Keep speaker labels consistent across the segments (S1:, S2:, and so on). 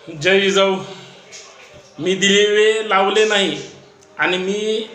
S1: जय जिजाऊ. मी दिवे लावले नाही आणि मी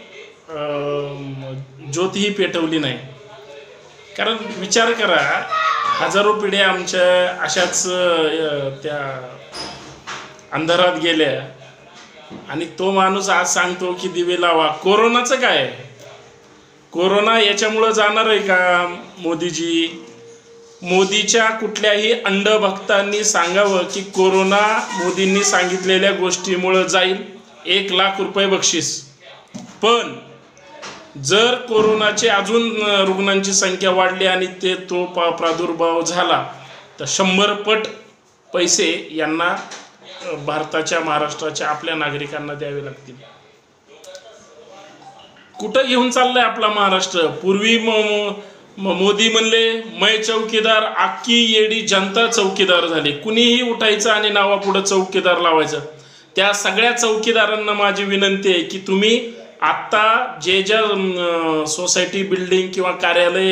S1: ज्योतही पेटवली नाही. कारण विचार करा, हजारो पिढ्या आमच्या अशाच त्या अंधारात गेल्या आणि तो माणूस आज सांगतो की दिवे लावा. कोरोनाचं काय? कोरोना याच्यामुळं जाणार आहे का मोदीजी? मोदीच्या कुठल्याही अंधभक्तांनी सांगावं की कोरोना मोदींनी सांगितलेल्या गोष्टीमुळं जाईल, 1,00,000 रुपये बक्षीस. पण जर कोरोनाचे अजून रुग्णांची संख्या वाढली आणि तो प्रादुर्भाव झाला तर 100 पट पैसे यांना भारताच्या, महाराष्ट्राच्या आपल्या नागरिकांना द्यावे लागतील. कुठं घेऊन चाललंय आपला महाराष्ट्र? पूर्वी मोदी म्हणले मै चौकीदार, अख्खी येडी जनता चौकीदार झाली. कुणीही उठायचं आणि नावापुढं चौकीदार लावायचं. त्या सगळ्या चौकीदारांना माझी विनंती आहे की तुम्ही आत्ता ज्या सोसायटी, बिल्डिंग किंवा कार्यालय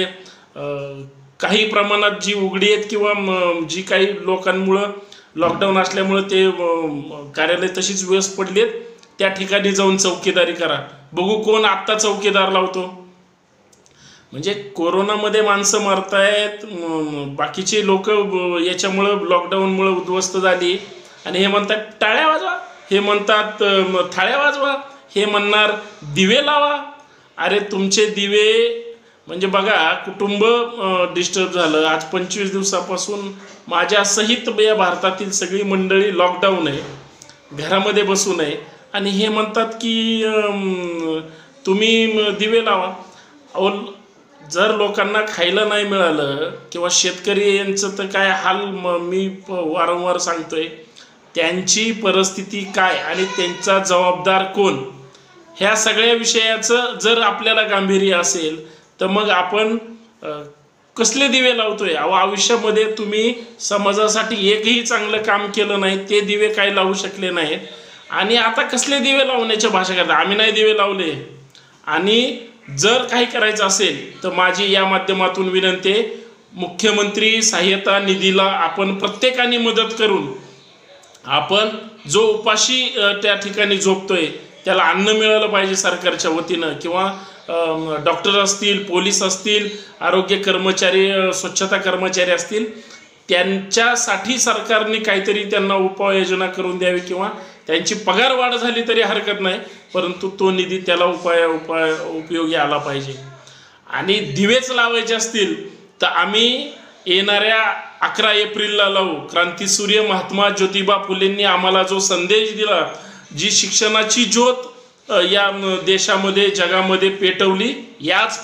S1: काही प्रमाणात जी उघडी आहेत किंवा जी काही लोकांमुळं लॉकडाऊन असल्यामुळं ते कार्यालय तशीच व्यस्त पडली आहेत, त्या ठिकाणी जाऊन चौकीदारी करा. बघू कोण आत्ता चौकीदार लावतो. म्हणजे कोरोनामध्ये माणसं मरतायत, बाकीचे लोक याच्यामुळं लॉकडाऊनमुळं उद्ध्वस्त झाली आणि हे म्हणतात टाळ्या वाजवा, हे म्हणतात थाळ्या वाजवा, हे म्हणणार दिवे लावा. अरे तुमचे दिवे म्हणजे बघा, कुटुंब डिस्टर्ब झालं. आज 25 दिवसापासून माझ्या सहित या भारतातील सगळी मंडळी लॉकडाऊन आहे, घरामध्ये बसू नये आणि हे म्हणतात की तुम्ही दिवे लावा. अहो, जर लोकांना खायला नाही मिळालं किंवा शेतकरी यांचं तर काय हाल मी वारंवार सांगतोय, त्यांची परिस्थिती काय आणि त्यांचा जबाबदार कोण, ह्या सगळ्या विषयाचं जर आपल्याला गांभीर्य असेल तर मग आपण कसले दिवे लावतोय? अहो, आयुष्यामध्ये तुम्ही समाजासाठी एकही चांगलं काम केलं नाही, ते दिवे काय लावू शकले नाहीत आणि आता कसले दिवे लावण्याच्या भाषा करता? आम्ही नाही दिवे लावले. आणि जर काही करायचं असेल तर माझी या माध्यमातून विनंती आहे, मुख्यमंत्री सहाय्यता निधीला आपण प्रत्येकाने मदत करून आपण जो उपाशी त्या ठिकाणी झोपतोय त्याला अन्न मिळालं पाहिजे सरकारच्या वतीनं, किंवा डॉक्टर असतील, पोलीस असतील, आरोग्य कर्मचारी, स्वच्छता कर्मचारी असतील, त्यांच्यासाठी सरकारने काहीतरी त्यांना उपाययोजना करून द्यावी किंवा त्यांची पगार वाढ झाली तरी हरकत नाही, परंतु तो निधी त्याला उपयोगी आला पाहिजे. आणि दिवेच लावायचे असतील तर आम्ही येणाऱ्या 11 एप्रिलला लावू. क्रांतीसूर्य महात्मा ज्योतिबा फुलेंनी आम्हाला जो संदेश दिला, जी शिक्षणाची ज्योत या देशामध्ये, जगामध्ये पेटवली, याच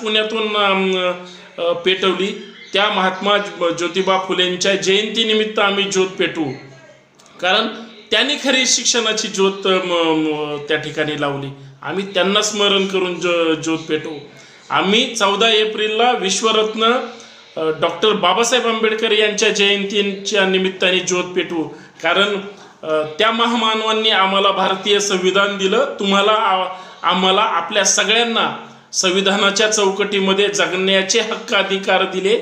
S1: पुण्यातून पेटवली, त्या महात्मा ज्योतिबा फुलेंच्या जयंतीनिमित्त आम्ही ज्योत पेटवू. कारण त्यांनी खरी शिक्षणाची ज्योत त्या ठिकाणी लावली. आम्ही त्यांना स्मरण करून ज्योत पेटवू. आम्ही 14 एप्रिलला विश्वरत्न डॉक्टर बाबासाहेब आंबेडकर यांच्या जयंतीच्या निमित्ताने ज्योत पेटवू. कारण त्या महामानवांनी आम्हाला भारतीय संविधान दिलं. आम्हाला आपल्या सगळ्यांना संविधानाच्या चौकटीमध्ये जगण्याचे हक्क अधिकार दिले.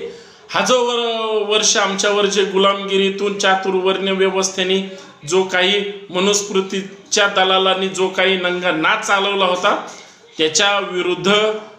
S1: हजारो वर्ष आमच्यावर जे गुलामगिरीतून, चातुर्वर्ण्य व्यवस्थेने, जो काही मनुस्मृतीच्या दलालांनी जो काही नंगा नाच चालवला होता, त्याच्या विरुद्ध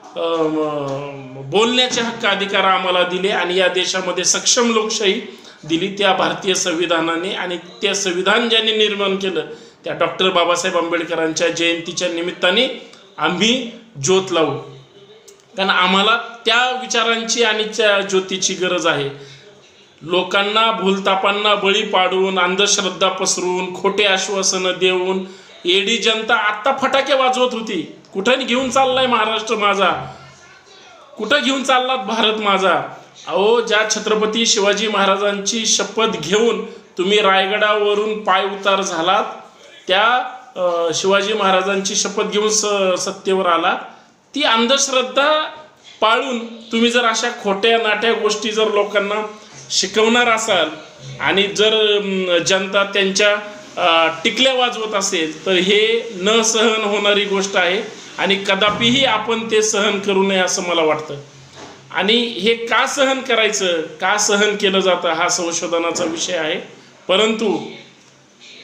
S1: बोलण्याचे हक्क अधिकार आम्हाला दिले आणि या देशामध्ये सक्षम लोकशाही दिली त्या भारतीय संविधानाने. आणि ते संविधान ज्यांनी निर्माण केलं त्या डॉक्टर बाबासाहेब आंबेडकरांच्या जयंतीच्या निमित्ताने आम्ही ज्योत लावू. कारण आम्हाला त्या विचारांची आणि त्या ज्योतीची गरज आहे. लोकांना भूलतापांना बळी पाडून, अंधश्रद्धा पसरून, खोटे आश्वासनं देऊन येडी जनता आत्ता फटाके वाजवत होती. कुठं घेऊन चाललाय महाराष्ट्र माझा? कुठं घेऊन चाललात भारत माझा? अहो, ज्या छत्रपती शिवाजी महाराजांची शपथ घेऊन तुम्ही रायगडावरून पाय उतार झालात, त्या शिवाजी महाराजांची शपथ घेऊन सत्तेवर आलात, ती अंधश्रद्धा पाळून तुम्ही जर अशा खोट्या नाट्या गोष्टी जर लोकांना शिकवणार असाल आणि जर जनता त्यांच्या टिकल्या वाजवत असेल तर हे न सहन होणारी गोष्ट आहे आणि कदापिही आपण ते सहन करू नये असं मला वाटतं. आणि हे का सहन करायचं, का सहन केलं जातं हा संशोधनाचा विषय आहे. परंतु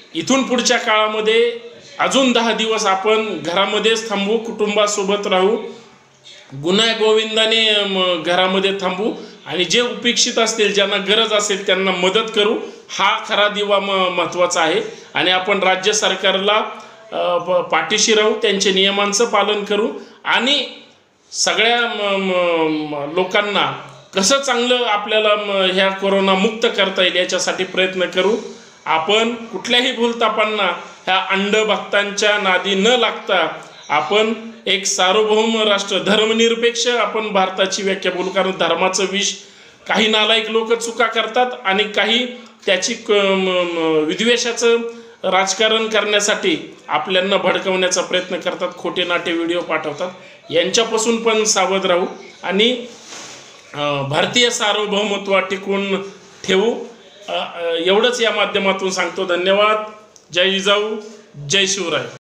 S1: इथून पुढच्या काळामध्ये अजून 10 दिवस आपण घरामध्येच थांबू, कुटुंबासोबत राहू, गुन्हा गोविंदाने घरामध्ये थांबू आणि जे उपेक्षित असतील, ज्यांना गरज असेल त्यांना मदत करू. हा खरा दिवा महत्त्वाचा आहे. आणि आपण राज्य सरकारला पाठीशी राहू, त्यांच्या नियमांचं पालन करू आणि सगळ्या लोकांना कसं चांगलं आपल्याला ह्या कोरोना मुक्त करता येईल याच्यासाठी प्रयत्न करू. आपण कुठल्याही भूलथापांना ह्या अंधभक्तांच्या नादी न लागता आपण एक सार्वभौम राष्ट्र, धर्मनिरपेक्ष आपण भारताची व्याख्या बोलू. कारण धर्माचं विष काही नालायक लोक चुका करतात आणि काही त्याची विद्वेषाचं राजकारण करण्यासाठी आपल्यांना भडकवण्याचा प्रयत्न करतात, खोटे नाटे व्हिडिओ पाठवतात. यांच्यापासून पण सावध राहू आणि भारतीय सार्वभौमत्व टिकवून ठेवू. एवढंच या माध्यमातून सांगतो. धन्यवाद. जय जिजाऊ, जय शिवराय.